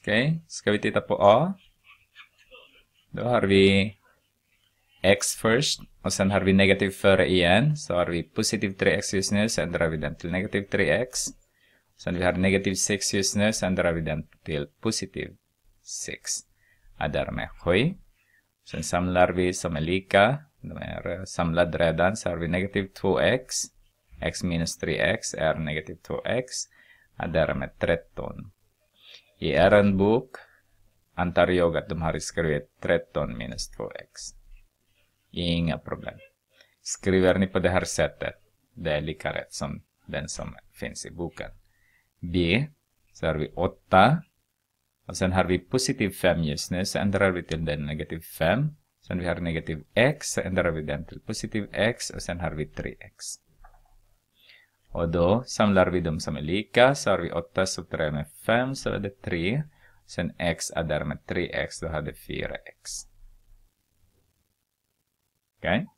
Okej, ska vi titta på A? Då har vi x först. Och sen har vi negativ före igen. Så har vi positiv 3x just nu. Så ändrar vi den till negativ 3x. Sen vi har negativ 6 just nu. Så ändrar vi den till positiv 6. Och därmed 7. Sen samlar vi som är lika. De är samlade redan. Så har vi negativ 2x. X minus 3x är negativ 2x. Och därmed 13. I er bok antar jag att de har skrivit 13 minus 2x. Inga problem. Skriver ni på det här sättet, det är lika rätt som den som finns i boken. B, så har vi 8. Och sen har vi positiv 5 just nu, så ändrar vi till den negativ 5. Sen vi har negativ x, så ändrar vi den till positiv x. Och sen har vi 3x. Och då samlar vi dem som är lika. Så har vi 8 subtraherat med 5, så är det 3. Sen x är därmed 3x, då har det 4x. Okej?